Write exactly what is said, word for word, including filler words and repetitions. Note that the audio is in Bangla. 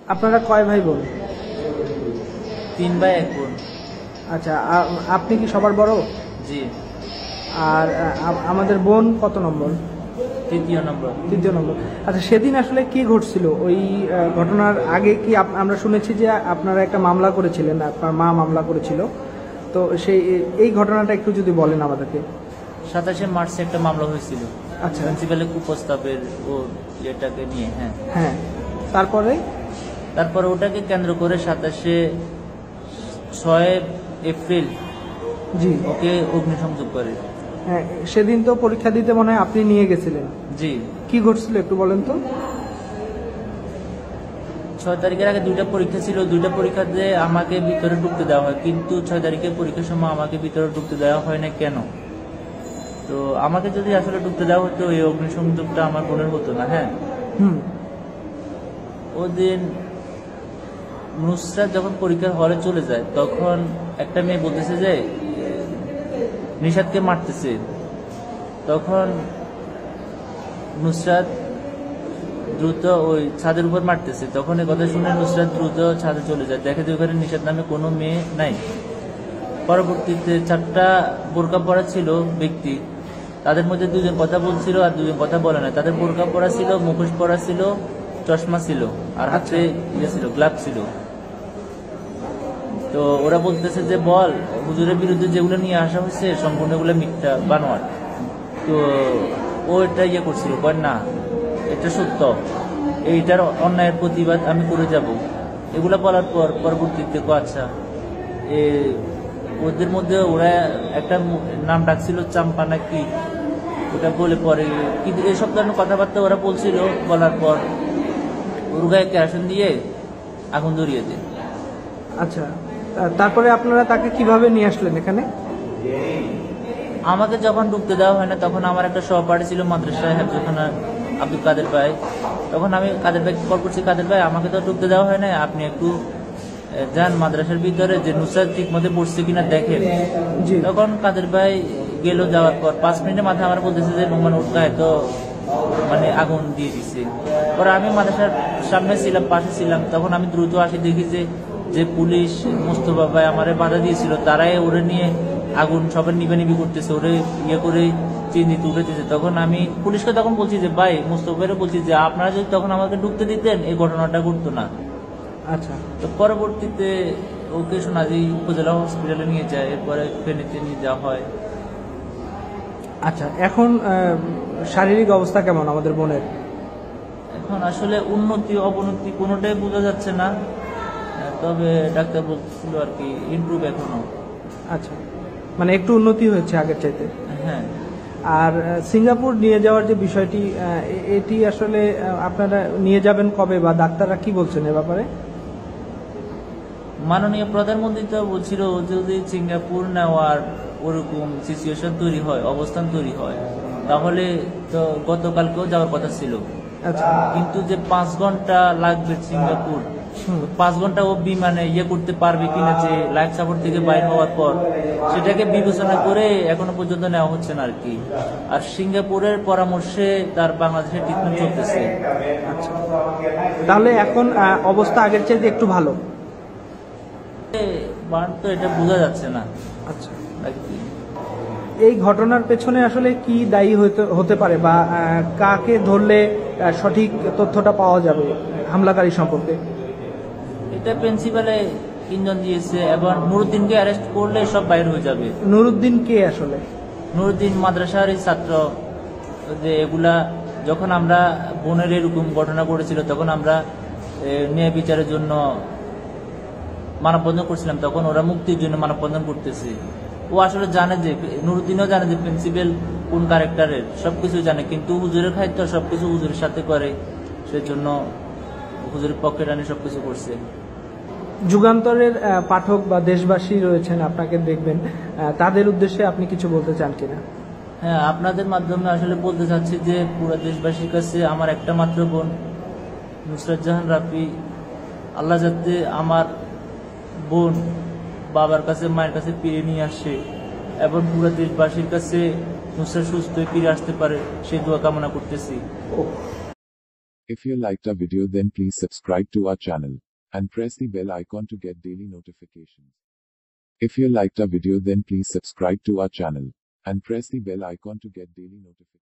আপনারা কয় ভাই বোন? তিন ভাই এক বোন। আচ্ছা, আপনি কি সবার বড়? জি। আর আমাদের বোন কত নম্বর? তৃতীয় নম্বর। তৃতীয় নম্বর। আচ্ছা, সেদিন আসলে কি ঘটছিল? ওই ঘটনার আগে কি আমরা শুনেছি যে আপনারা একটা মামলা করেছিলেন, আপনার মা মামলা করেছিল, তো সেই এই ঘটনাটা একটু যদি বলেন আমাদেরকে। সাতাশে মার্চে একটা মামলা হয়েছিল। আচ্ছা, প্রিন্সিপালের কুপ্রস্তাবের ও এটাকে নিয়ে। হ্যাঁ হ্যাঁ। তারপরে তারপরে ওটাকে কেন্দ্র করে সাতাশে ছয় এপ্রিল জি ওকে অগ্নিসংযোগ করে। হ্যাঁ, সেদিন তো পরীক্ষা দিতে মনে হয় আপনি নিয়ে গেছিলেন। জি। কি ঘটছিল একটু বলেন তো। ছয় তারিখের আগে দুইটা পরীক্ষা ছিল, দুইটা পরীক্ষাতে আমাকে ভিতরে ঢুকতে দেওয়া হয়, কিন্তু ছয় তারিখের পরীক্ষার সময় আমাকে ভিতরে ঢুকতে দেওয়া হয় না কেন? তো আমাকে যদি আসলে ঢুকতে দেওয়া হতো এই অগ্নিসংযোগটা আমার বোনের হতো না। হ্যাঁ, হুম। ওদিন নুসরাত যখন পরীক্ষার হলে চলে যায় তখন একটা মেয়ে বলতেছে যে নিশাদকে মারতেছে। তখন নুসরাত দ্রুত ওই ছাদের উপর মারতেছে, তখন এই কথা শুনে নুসরাত দ্রুত ছাদে চলে যায়, দেখে যে ওখানে নিশাদ নামে কোনো মেয়ে নাই। পরবর্তীতে চারটা বোরকা পরা ছিল ব্যক্তি, তাদের মধ্যে দুজন কথা বলছিল আর দুজন কথা বলে না। তাদের বোরকা পরা ছিল, মুখোশ পরা ছিল, চশমা ছিল, আর হাতে ইয়ে ছিল, গ্লাভ ছিল। তো ওরা বলতেছে যে বল হুজুরের বিরুদ্ধে যেগুলো নিয়ে আসা হয়েছে সম্পূর্ণ এগুলো মিথ্যা বানোয়ার। তো ও এটা ইয়ে করছিল, কয় না এটা সত্য, এইটার অন্যায়ের প্রতিবাদ আমি করে যাব। এগুলা বলার পর পরবর্তীতে আচ্ছা ওদের মধ্যে ওরা একটা নাম ডাকছিল চাম্পা নাকি, ওটা বলে পরে কিন্তু এইসব ধরনের কথাবার্তা ওরা বলছিল। বলার পর ওর গায়ে কেরোসিন দিয়ে আগুন ধরিয়ে দেয়। আচ্ছা, তারপরে আপনারা তাকে কিভাবে নিয়ে আসলেন এখানে? আমাকে যখন ঢুকতে দেওয়া হয় না তখন আমার একটা সহপাঠী ছিল মাদ্রাসায়, হেফজখানা আব্দুল কাদের ভাই। তখন আমি কাদের ভাই কল করছি, কাদের ভাই আমাকে তো ঢুকতে দেওয়া হয় না, আপনি একটু যান মাদ্রাসার ভিতরে যে নুসরাত ঠিক মতো পড়ছে কিনা দেখেন। তখন কাদের ভাই গেল, যাওয়ার পর পাঁচ মিনিটের মাথায় আমার বলতেছে যে নোমান ওর গায়ে তো মানে আগুন দিয়ে দিচ্ছে। পরে আমি মাদ্রাসার সামনে ছিলাম, পাশে ছিলাম, তখন আমি দ্রুত আসি, দেখি যে যে পুলিশ মোস্তফা ভাই আমারে বাধা দিয়েছিল তারাই ওরে নিয়ে আগুন সবাই নিবে নিবি করতেছে, ওরে ইয়ে করে চিহ্নিত উঠেছে। তখন আমি পুলিশকে তখন বলছি যে ভাই মোস্তফা ভাইরে বলছি যে আপনারা যদি তখন আমাকে ঢুকতে দিতেন এই ঘটনাটা ঘটতো না। আচ্ছা, তো পরবর্তীতে ওকে সোনালী উপজেলা হসপিটালে নিয়ে যায়, এরপরে ফেনীতে নিয়ে যাওয়া হয়। আচ্ছা, এখন শারীরিক অবস্থা কেমন আমাদের বোনের? এখন আসলে উন্নতি অবনতি কোনোটাই বোঝা যাচ্ছে না, তবে ডাক্তার বলছিল আর কি ইমপ্রুভ এখনো। আচ্ছা, মানে একটু উন্নতি হয়েছে আগের চাইতে। হ্যাঁ। আর সিঙ্গাপুর নিয়ে যাওয়ার যে বিষয়টি, এটি আসলে আপনারা নিয়ে যাবেন কবে বা ডাক্তাররা কি বলছেন এ ব্যাপারে? মাননীয় প্রধানমন্ত্রী তো বলছিল যদি সিঙ্গাপুর নেওয়ার ওরকম সিচুয়েশন তৈরি হয়, অবস্থান তৈরি হয়, তাহলে তো গতকালকেও যাওয়ার কথা ছিল। আচ্ছা, কিন্তু যে পাঁচ ঘন্টা লাগবে সিঙ্গাপুর, পাঁচ ঘন্টা ও বিমানে ইয়ে করতে পারবে কিনা যে লাইফ সাপোর্ট থেকে বাইর হওয়ার পর, সেটাকে বিবেচনা করে এখনো পর্যন্ত নেওয়া হচ্ছে না আর কি। আর সিঙ্গাপুরের পরামর্শে তার বাংলাদেশের ট্রিটমেন্ট চলতেছে। আচ্ছা, তাহলে এখন অবস্থা আগের চাইতে একটু ভালো? তো এটা বোঝা যাচ্ছে না। আচ্ছা, এই ঘটনার পেছনে আসলে কি দায়ী হতে পারে বা কাকে ধরলে সঠিক তথ্যটা পাওয়া যাবে হামলাকারী সম্পর্কে? এটা প্রিন্সিপালে ইন্ধন দিয়েছে এবং নুরুদ্দিনকে অ্যারেস্ট করলে সব বাইর হয়ে যাবে। নুরুদ্দিন কে আসলে? নুরুদ্দিন মাদ্রাসারই ছাত্র। যে এগুলা যখন আমরা বোনের এরকম ঘটনা ঘটেছিল তখন আমরা ন্যায় বিচারের জন্য মানববন্ধন করছিলাম, তখন ওরা মুক্তির জন্য মানববন্ধন করতেছে। ও আসলে জানে যে নুরুদ্দিনও জানে যে প্রিন্সিপাল কোন ক্যারেক্টারের, সবকিছু জানে, কিন্তু হুজুরের খাদ্য সবকিছু হুজুরের সাথে করে, সেজন্য হুজুরের পক্ষে টানে সবকিছু করছে। যুগান্তরের পাঠক বা দেশবাসী রয়েছেন আপনাকে দেখবেন, তাদের উদ্দেশ্যে আপনি কিছু বলতে চান কিনা? হ্যাঁ, আপনাদের মাধ্যমে আসলে বলতে চাচ্ছি যে পুরো দেশবাসীর কাছে আমার একটা মাত্র বোন নুসরাত জাহান রাফি, আল্লাহ যাতে আমার বোন বাবার কাছে মায়ের কাছে ফিরে নিয়ে আসে এবং পুরো দেশবাসীর কাছে নুসরাত সুস্থ হয়ে ফিরে আসতে পারে সেই দোয়া কামনা করতেছি। If you liked our video, then please subscribe to our channel and press the bell icon to get daily notifications. If you liked our video, then please subscribe to our channel and press the bell icon to get daily notifications.